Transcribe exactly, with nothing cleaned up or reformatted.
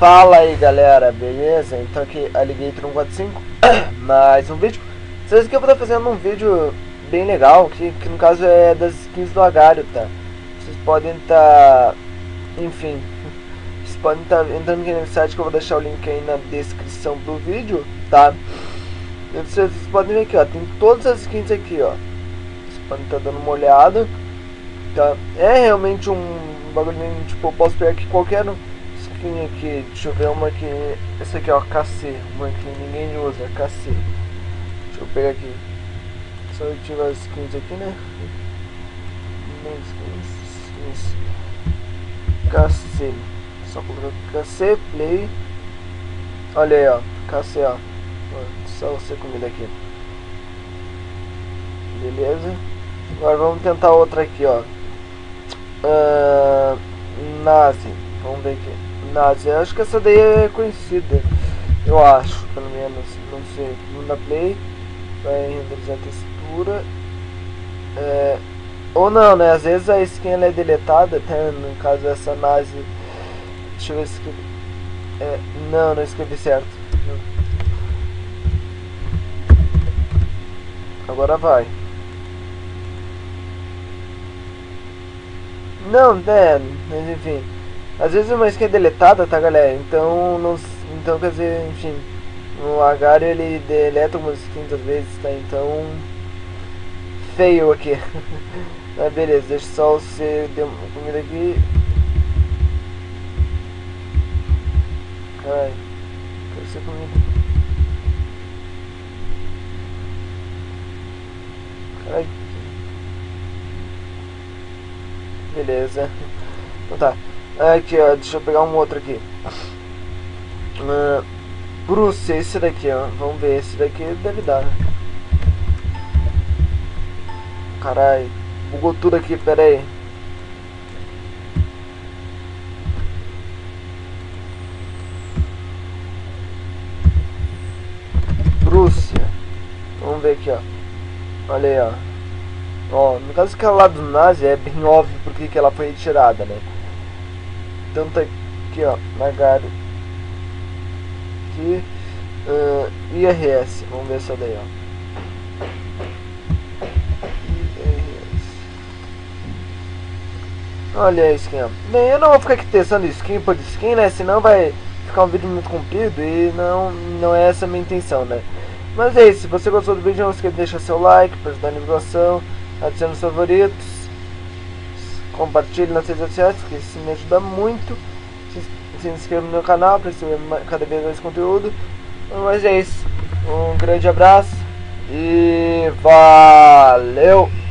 Fala aí galera, beleza? Então aqui Alligator um quatro cinco, mais um vídeo. Vocês que eu vou estar fazendo um vídeo bem legal, que, que no caso é das skins do Agário, tá? Vocês podem estar, tá, enfim, vocês podem estar tá entrando aqui no site que eu vou deixar o link aí na descrição do vídeo, tá? E vocês, vocês podem ver aqui, ó, tem todas as skins aqui, ó. Vocês podem estar tá dando uma olhada, tá? É realmente um bagulho, tipo, eu posso pegar aqui qualquer skin aqui, deixa eu ver uma aqui, essa aqui ó, K C, uma que ninguém usa, K C. Deixa eu pegar aqui, só ativar as skins aqui, né? Skins, K C, só colocar K C, play, olha aí ó, K C ó, só você comida aqui, beleza? Agora vamos tentar outra aqui ó. Uh, Nazi, vamos ver aqui. Nazi, eu acho que essa daí é conhecida. Eu acho, pelo menos. Não sei. Vamos dar play. Vai renderizar a textura. É, ou não, né? Às vezes a skin ela é deletada. Até no caso essa Nazi. Deixa eu ver se escrevi. É, não, não escrevi certo. Não. Agora vai. Não, é, mas enfim, às vezes uma skin é deletada, tá galera, então, não, então quer dizer, enfim, o Agário ele deleta algumas skins às vezes, tá, então, feio aqui, mas beleza, deixa só você dar uma comida aqui, caralho, quero ser comida, caralho. Beleza. Então tá. Aqui ó, deixa eu pegar um outro aqui. Uh, Bruce, esse daqui ó. Vamos ver, esse daqui deve dar. Caralho. Bugou tudo aqui, pera aí. Bruce. Vamos ver aqui ó. Olha aí ó. Ó, no caso que ela lá do Nazi é bem óbvio porque que ela foi retirada, né? Então tá aqui, ó, Agário. Aqui, uh, I R S, vamos ver essa daí, ó. I R S. Olha a skin, ó. Bem, eu não vou ficar aqui testando skin por skin, né? Senão vai ficar um vídeo muito comprido e não, não é essa a minha intenção, né? Mas é isso, se você gostou do vídeo, não esqueça de deixar seu like para ajudar a divulgação. Adicione os favoritos, compartilhe nas redes sociais, que isso me ajuda muito. Se, se inscreva no meu canal para receber cada vez mais conteúdo. Mas é isso, um grande abraço e valeu!